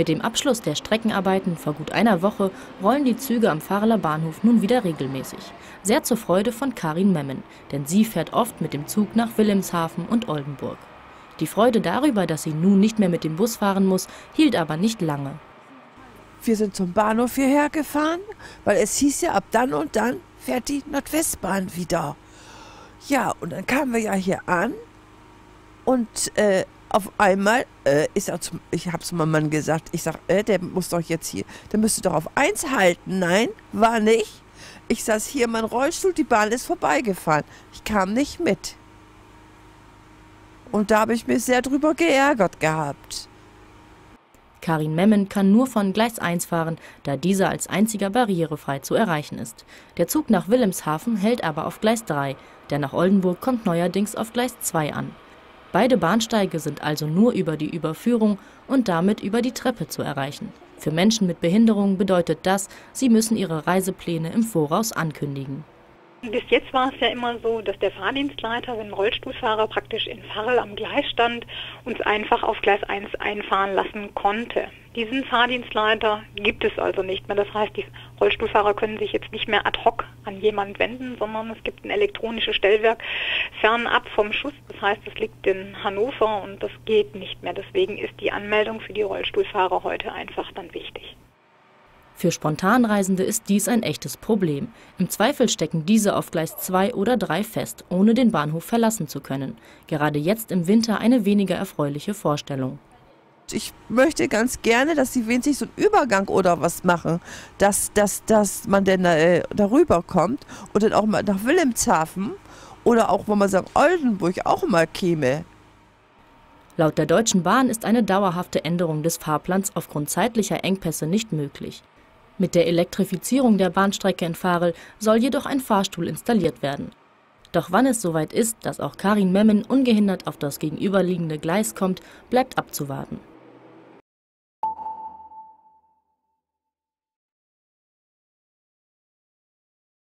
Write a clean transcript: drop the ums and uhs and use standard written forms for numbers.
Mit dem Abschluss der Streckenarbeiten vor gut einer Woche rollen die Züge am Varler Bahnhof nun wieder regelmäßig. Sehr zur Freude von Karin Memmen, denn sie fährt oft mit dem Zug nach Wilhelmshaven und Oldenburg. Die Freude darüber, dass sie nun nicht mehr mit dem Bus fahren muss, hielt aber nicht lange. Wir sind zum Bahnhof hierher gefahren, weil es hieß ja, ab dann und dann fährt die Nordwestbahn wieder. Ja, und dann kamen wir ja hier an und auf einmal, ich habe es meinem Mann gesagt, ich sag, der muss doch jetzt hier, der müsste doch auf 1 halten. Nein, war nicht. Ich saß hier in meinem Rollstuhl, die Bahn ist vorbeigefahren. Ich kam nicht mit. Und da habe ich mich sehr drüber geärgert gehabt. Karin Memmen kann nur von Gleis 1 fahren, da dieser als einziger barrierefrei zu erreichen ist. Der Zug nach Wilhelmshaven hält aber auf Gleis 3, der nach Oldenburg kommt neuerdings auf Gleis 2 an. Beide Bahnsteige sind also nur über die Überführung und damit über die Treppe zu erreichen. Für Menschen mit Behinderung bedeutet das, sie müssen ihre Reisepläne im Voraus ankündigen. Bis jetzt war es ja immer so, dass der Fahrdienstleiter, wenn ein Rollstuhlfahrer praktisch in Varl am Gleis stand, uns einfach auf Gleis 1 einfahren lassen konnte. Diesen Fahrdienstleiter gibt es also nicht mehr. Das heißt, die Rollstuhlfahrer können sich jetzt nicht mehr ad hoc an jemanden wenden, sondern es gibt ein elektronisches Stellwerk fernab vom Schuss. Das heißt, es liegt in Hannover und das geht nicht mehr. Deswegen ist die Anmeldung für die Rollstuhlfahrer heute einfach dann wichtig. Für Spontanreisende ist dies ein echtes Problem. Im Zweifel stecken diese auf Gleis 2 oder 3 fest, ohne den Bahnhof verlassen zu können. Gerade jetzt im Winter eine weniger erfreuliche Vorstellung. Ich möchte ganz gerne, dass sie wenigstens so einen Übergang oder was machen, dass man dann darüber kommt und dann auch mal nach Wilhelmshaven oder auch, wo man sagt, Oldenburg auch mal käme. Laut der Deutschen Bahn ist eine dauerhafte Änderung des Fahrplans aufgrund zeitlicher Engpässe nicht möglich. Mit der Elektrifizierung der Bahnstrecke in Varl soll jedoch ein Fahrstuhl installiert werden. Doch wann es soweit ist, dass auch Karin Memmen ungehindert auf das gegenüberliegende Gleis kommt, bleibt abzuwarten.